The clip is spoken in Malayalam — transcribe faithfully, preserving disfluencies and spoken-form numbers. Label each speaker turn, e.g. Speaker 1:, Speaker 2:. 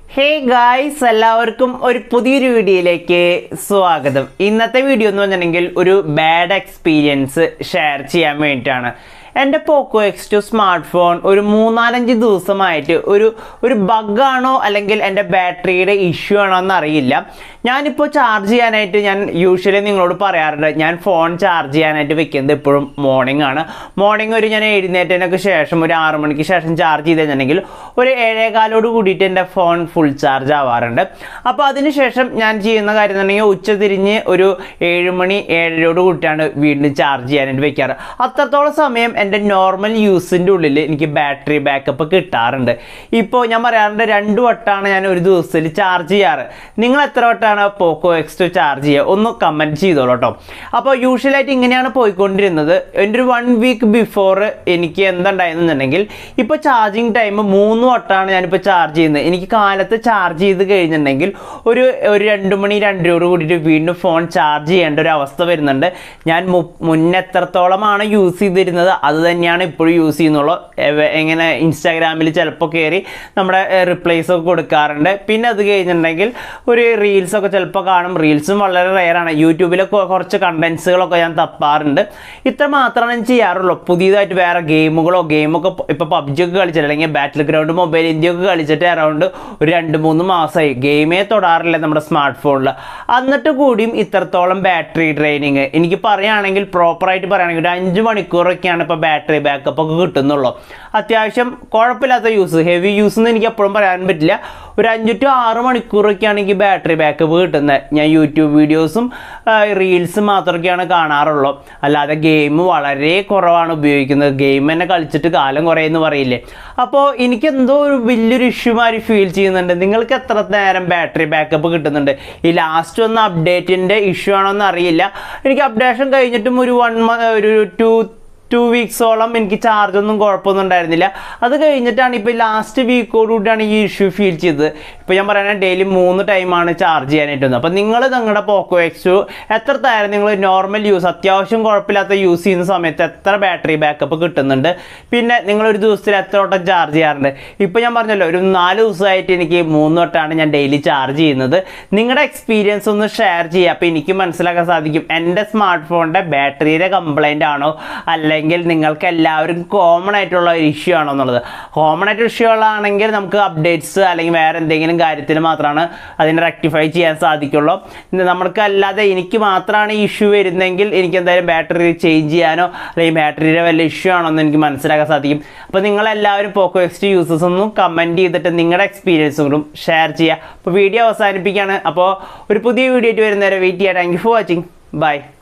Speaker 1: ഹേ ഗായ്സ്, എല്ലാവർക്കും ഒരു പുതിയൊരു വീഡിയോയിലേക്ക് സ്വാഗതം. ഇന്നത്തെ വീഡിയോ എന്ന് പറഞ്ഞിട്ടുണ്ടെങ്കിൽ ഒരു ബാഡ് എക്സ്പീരിയൻസ് ഷെയർ ചെയ്യാൻ വേണ്ടിയിട്ടാണ്. എൻ്റെ Poco X two smart phone ഒരു മൂന്നാലഞ്ച് ദിവസമായിട്ട് ഒരു ഒരു ബഗ്ഗാണോ അല്ലെങ്കിൽ എൻ്റെ ബാറ്ററിയുടെ ഇഷ്യൂ ആണോ എന്നറിയില്ല. ഞാനിപ്പോൾ ചാർജ് ചെയ്യാനായിട്ട് ഞാൻ യൂഷ്വലി നിങ്ങളോട് പറയാറുണ്ട്, ഞാൻ ഫോൺ ചാർജ് ചെയ്യാനായിട്ട് വെക്കുന്നത് എപ്പോഴും മോർണിംഗ് ആണ്. മോർണിംഗ് ഒരു ഞാൻ എഴുന്നേറ്റതിനൊക്കെ ശേഷം ഒരു ആറ് മണിക്ക് ശേഷം ചാർജ് ചെയ്തിട്ടുണ്ടെങ്കിൽ ഒരു ഏഴേകാലോട് കൂടിയിട്ട് എൻ്റെ ഫോൺ ഫുൾ ചാർജ് ആവാറുണ്ട്. അപ്പോൾ അതിനുശേഷം ഞാൻ ചെയ്യുന്ന കാര്യം എന്നുണ്ടെങ്കിൽ ഉച്ച തിരിഞ്ഞ് ഒരു ഏഴ് മണി ഏഴരയോട് കൂടിയിട്ടാണ് വീണ്ടും ചാർജ് ചെയ്യാനായിട്ട് വെക്കാറ്. അത്രത്തോളം സമയം എൻ്റെ നോർമൽ യൂസിൻ്റെ ഉള്ളിൽ എനിക്ക് ബാറ്ററി ബാക്കപ്പ് കിട്ടാറുണ്ട്. ഇപ്പോൾ ഞാൻ പറയാറുണ്ട്, രണ്ട് വട്ടമാണ് ഞാൻ ഒരു ദിവസത്തിൽ ചാർജ് ചെയ്യാറ്. നിങ്ങൾ എത്ര വട്ടമാണ് പോക്കോ എക്സ് ടു ചാർജ് ചെയ്യുക ഒന്ന് കമൻറ്റ് ചെയ്തോളൂ കേട്ടോ. അപ്പോൾ യൂഷ്വലായിട്ട് ഇങ്ങനെയാണ് പോയിക്കൊണ്ടിരുന്നത്. എൻ്റെ ഒരു വൺ വീക്ക് ബിഫോർ എനിക്ക് എന്തുണ്ടായിരുന്നുണ്ടെങ്കിൽ ഇപ്പോൾ ചാർജിങ് ടൈം മൂന്ന് വട്ടമാണ് ഞാനിപ്പോൾ ചാർജ് ചെയ്യുന്നത്. എനിക്ക് കാലത്ത് ചാർജ് ചെയ്ത് കഴിഞ്ഞിട്ടുണ്ടെങ്കിൽ ഒരു ഒരു രണ്ട് മണി രണ്ടരയോട് കൂടിയിട്ട് വീണ്ടും ഫോൺ ചാർജ് ചെയ്യേണ്ട ഒരു അവസ്ഥ വരുന്നുണ്ട്. ഞാൻ മുന്നേ എത്രത്തോളമാണ് യൂസ് ചെയ്തിരുന്നത് അത് തന്നെയാണ് ഇപ്പോഴും യൂസ് ചെയ്യുന്നുള്ളൂ. എങ്ങനെ ഇൻസ്റ്റാഗ്രാമിൽ ചിലപ്പോൾ കയറി നമ്മുടെ റിപ്ലൈസ് ഒക്കെ കൊടുക്കാറുണ്ട്. പിന്നെ അത് കഴിഞ്ഞിട്ടുണ്ടെങ്കിൽ ഒരു റീൽസൊക്കെ ചിലപ്പോൾ കാണും. റീൽസും വളരെ റെയറാണ്. യൂട്യൂബിലൊക്കെ കുറച്ച് കണ്ടൻസുകളൊക്കെ ഞാൻ തപ്പാറുണ്ട്. ഇത്ര മാത്രമാണ് ഞാൻ ചെയ്യാറുള്ളൂ. പുതിയതായിട്ട് വേറെ ഗെയിമുകളോ ഗെയിമൊക്കെ ഇപ്പോൾ പബ്ജി ഒക്കെ കളിച്ചിട്ട് അല്ലെങ്കിൽ ബാറ്റിൽ ഗ്രൗണ്ട് മൊബൈൽ ഇന്ത്യയൊക്കെ കളിച്ചിട്ട് അറൗണ്ട് ഒരു രണ്ട് മൂന്ന് മാസമായി ഗെയിമേ തൊടാറില്ല നമ്മുടെ സ്മാർട്ട് ഫോണിൽ. എന്നിട്ട് കൂടിയും ഇത്രത്തോളം ബാറ്ററി ഡ്രെയിനിങ് എനിക്ക് പറയുകയാണെങ്കിൽ പ്രോപ്പറായിട്ട് പറയുകയാണെങ്കിൽ ഒരു അഞ്ച് മണിക്കൂറൊക്കെയാണ് ഇപ്പോൾ ബാറ്ററി ബാക്കപ്പ് ഒക്കെ കിട്ടുന്നുള്ളൂ. അത്യാവശ്യം കുഴപ്പമില്ലാത്ത യൂസ്, ഹെവി യൂസ് എന്ന് എനിക്ക് എപ്പോഴും പറയാൻ പറ്റില്ല. ഒരു അഞ്ച് ടു ആറ് മണിക്കൂറൊക്കെയാണ് എനിക്ക് ബാറ്ററി ബാക്കപ്പ് കിട്ടുന്നത്. ഞാൻ യൂട്യൂബ് വീഡിയോസും റീൽസും മാത്രമൊക്കെയാണ് കാണാറുള്ളൂ. അല്ലാതെ ഗെയിം വളരെ കുറവാണ് ഉപയോഗിക്കുന്നത്. ഗെയിം തന്നെ കളിച്ചിട്ട് കാലം കുറേയെന്ന് പറയില്ലേ. അപ്പോൾ എനിക്കെന്തോ ഒരു വലിയൊരു ഇഷ്യൂ മാതിരി ഫീൽ ചെയ്യുന്നുണ്ട്. നിങ്ങൾക്ക് എത്ര നേരം ബാറ്ററി ബാക്കപ്പ് കിട്ടുന്നുണ്ട്? ഈ ലാസ്റ്റ് ഒന്ന് അപ്ഡേറ്റിൻ്റെ ഇഷ്യൂ ആണോ എന്ന് അറിയില്ല. എനിക്ക് അപ്ഡേഷൻ കഴിഞ്ഞിട്ടും ഒരു വൺ മന്ത് ഒരു ടു ടു വീക്സോളം എനിക്ക് ചാർജൊന്നും കുഴപ്പമൊന്നും ഉണ്ടായിരുന്നില്ല. അത് കഴിഞ്ഞിട്ടാണ് ഇപ്പോൾ ലാസ്റ്റ് വീക്കോടുകൂടിയാണ് ഈ ഇഷ്യൂ ഫീൽ ചെയ്തത്. ഇപ്പോൾ ഞാൻ പറയുന്നത് ഡെയിലി മൂന്ന് ടൈമാണ് ചാർജ് ചെയ്യാനായിട്ട് വന്നത്. അപ്പോൾ നിങ്ങൾ നിങ്ങളുടെ പോക്കോ എക്സ് ടു എത്ര നേരം നിങ്ങൾ നോർമൽ യൂസ് അത്യാവശ്യം കുഴപ്പമില്ലാത്ത യൂസ് ചെയ്യുന്ന സമയത്ത് എത്ര ബാറ്ററി ബാക്കപ്പ് കിട്ടുന്നുണ്ട്? പിന്നെ നിങ്ങളൊരു ദിവസത്തിൽ എത്ര വട്ടം ചാർജ് ചെയ്യാറുണ്ട്? ഇപ്പോൾ ഞാൻ പറഞ്ഞല്ലോ, ഒരു നാല് ദിവസമായിട്ട് എനിക്ക് മൂന്ന് വട്ടമാണ് ഞാൻ ഡെയിലി ചാർജ് ചെയ്യുന്നത്. നിങ്ങളുടെ എക്സ്പീരിയൻസ് ഒന്ന് ഷെയർ ചെയ്യുക. അപ്പോൾ എനിക്ക് മനസ്സിലാക്കാൻ സാധിക്കും എൻ്റെ സ്മാർട്ട് ഫോണിൻ്റെ ബാറ്ററിയുടെ കംപ്ലൈൻ്റ് ആണോ അല്ലെങ്കിൽ നിങ്ങൾക്ക് എല്ലാവരും കോമൺ ആയിട്ടുള്ള ഒരു ഇഷ്യൂ ആണോ എന്നുള്ളത്. കോമൺ ആയിട്ട് ഇഷ്യൂ ഉള്ളതാണെങ്കിൽ നമുക്ക് അപ്ഡേറ്റ്സ് അല്ലെങ്കിൽ വേറെ എന്തെങ്കിലും കാര്യത്തിൽ മാത്രമാണ് അതിനെ റെക്ടിഫൈ ചെയ്യാൻ സാധിക്കുള്ളൂ. നമ്മൾക്ക് അല്ലാതെ എനിക്ക് മാത്രമാണ് ഈ ഇഷ്യൂ വരുന്നതെങ്കിൽ എനിക്ക് എന്തായാലും ബാറ്ററി ചേഞ്ച് ചെയ്യാനോ അല്ലെങ്കിൽ ബാറ്ററിയുടെ വല്ല ഇഷ്യൂ ആണോ എന്ന് എനിക്ക് മനസ്സിലാക്കാൻ സാധിക്കും. അപ്പോൾ നിങ്ങളെല്ലാവരും പോക്കോ എക്സ് ടു യൂസേഴ്സ് ഒന്നും കമൻറ്റ് ചെയ്തിട്ട് നിങ്ങളുടെ എക്സ്പീരിയൻസുകളും ഷെയർ ചെയ്യുക. അപ്പോൾ വീഡിയോ അവസാനിപ്പിക്കുകയാണ്. അപ്പോൾ ഒരു പുതിയ വീഡിയോ ആയിട്ട് വരുന്നവരെ വെയിറ്റ് ചെയ്യാം. Thank you for watching. By.